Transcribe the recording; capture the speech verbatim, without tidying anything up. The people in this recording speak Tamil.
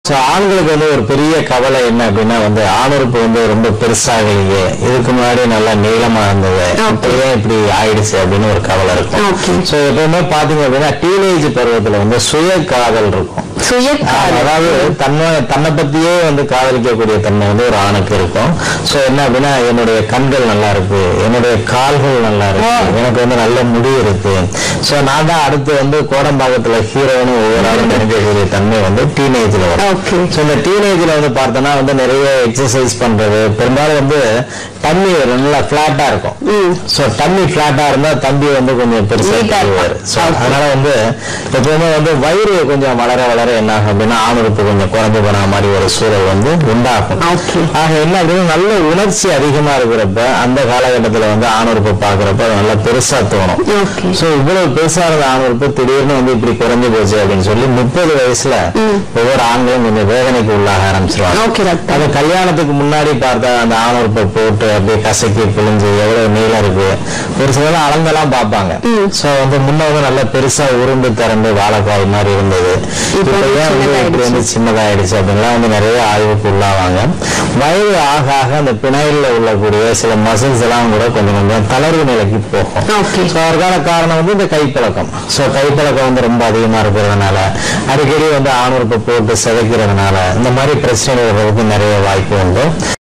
ஆண்களுக்கு வந்து ஒரு பெரிய கவலை என்ன அப்படின்னா வந்து ஆணுறுப்பு வந்து ரொம்ப பெருசாகலையே, இதுக்கு முன்னாடி நல்லா நீளமா இருந்தது, இப்படியே இப்படி ஆயிடுச்சு அப்படின்னு ஒரு கவலை இருக்கும். சோ எப்பவுமே பாத்தீங்க அப்படின்னா டீனேஜ் பருவத்துல வந்து சுய காதல் இருக்கும். அதாவது தன்னை தன்னை பத்தியே வந்து காதலிக்கக்கூடிய தன்மை வந்து ஒரு ஆணுக்கு இருக்கும். சோ என்ன அப்படின்னா என்னுடைய கண்கள் நல்லா இருக்கு, என்னுடைய கால்கள் நல்லா இருக்கு, எனக்கு வந்து நல்ல முடி இருக்கு, சோ நான் தான் அடுத்து வந்து கோடம்பாக்கத்துல ஹீரோன்னு ஒவ்வொரு ஆளும் நினைக்கக்கூடிய தன்மை வந்து டீனேஜ்ல வரும். இந்த டீனேஜ்ல வந்து பார்த்தோம்னா வந்து நிறைய எக்ஸசைஸ் பண்றது, பெரும்பாலும் வந்து தண்ணி நல்லா பிளாட்டா இருக்கும். சோ தண்ணி பிளாட்டா இருந்தா தம்பி வந்து கொஞ்சம் பெருசா இருப்பாரு. சோ அதனால வந்து எப்பவுமே வந்து வயிறு கொஞ்சம் வளர வளர என்ன ஆகும் அப்படின்னா ஆணுறுப்பு கொஞ்சம் குறைஞ்சு போன மாதிரி ஒரு சூழல் வந்து உண்டாகும். ஆக என்ன அப்படின்னா நல்ல உணர்ச்சி அதிகமா இருக்கிறப்ப அந்த காலகட்டத்துல வந்து ஆணுறுப்பு பாக்குறப்ப நல்லா பெருசா தோணும். சோ இவ்வளவு பெருசா இருந்த ஆணுறுப்பு திடீர்னு வந்து இப்படி குறைஞ்சு போச்சு அப்படின்னு சொல்லி முப்பது வயசுல ஒவ்வொரு ஆண்களும் கொஞ்சம் வேதனைக்கு உள்ளாக ஆரம்பிச்சிருவாங்க. அது கல்யாணத்துக்கு முன்னாடி பார்த்தா அந்த ஆணுறுப்பை போட்டு அப்படியே கசக்கி பிழிஞ்சு எவ்வளவு நீளம் இருக்கு, ஒரு சில அளந்தெல்லாம் பார்ப்பாங்க. சோ வந்து முன்ன வந்து நல்லா பெருசா உருண்டு திறந்து வாழைக்காய் மாதிரி இருந்தது, இப்ப ஏன் வந்து இப்படி வந்து சின்னதாயிடுச்சு அப்படின்லாம் வந்து நிறைய ஆய்வுக்கு உள்ளாவாங்க. வயது ஆக ஆக அந்த பிணையில உள்ளக்கூடிய சில மசில்ஸ் எல்லாம் கூட கொஞ்சம் கொஞ்சம் தளர்வு நிலைக்கு போகும். சோ அதற்கான காரணம் வந்து இந்த கைப்பழக்கம். சோ கைப்பழக்கம் வந்து ரொம்ப அதிகமா இருக்கிறதுனால அடிக்கடி வந்து ஆணுறுப்பை போட்டு சிதைக்கிறதுனால இந்த மாதிரி பிரச்சனைகள் வர்றதுக்கு நிறைய வாய்ப்பு உண்டு.